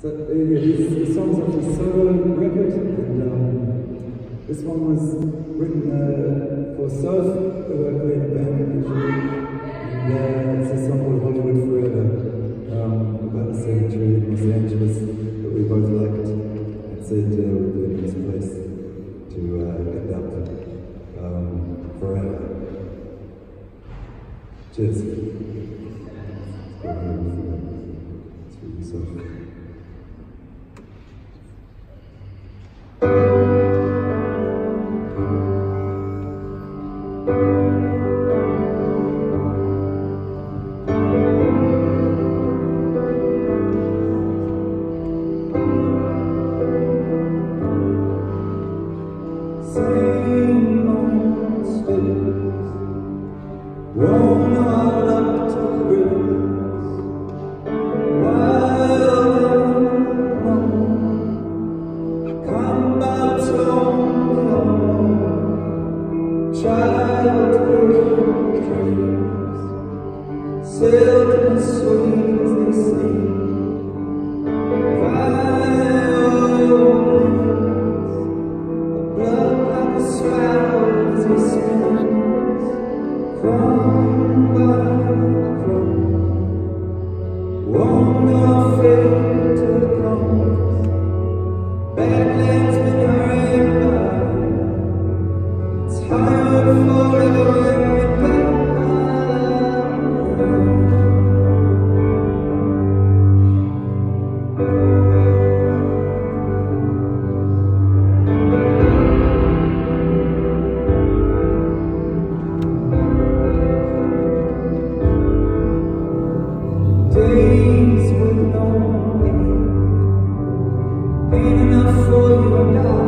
So these songs off the solo record, and this one was written for Surf, who I played in a band and it's a song called Hollywood Forever, about a cemetery in Los Angeles that we both liked and said would be a nice place to end up forever. Cheers. It's for yourself. Same old space, worn all up to rivers, wild and lone. I come back to home, childhood dreams, silken sweet they seem. As he spins, crumb by crumb, won't know fate till it comes. Badlands been hurrying by, it's hard forever in the back. Days with no end, ain't enough for you and I.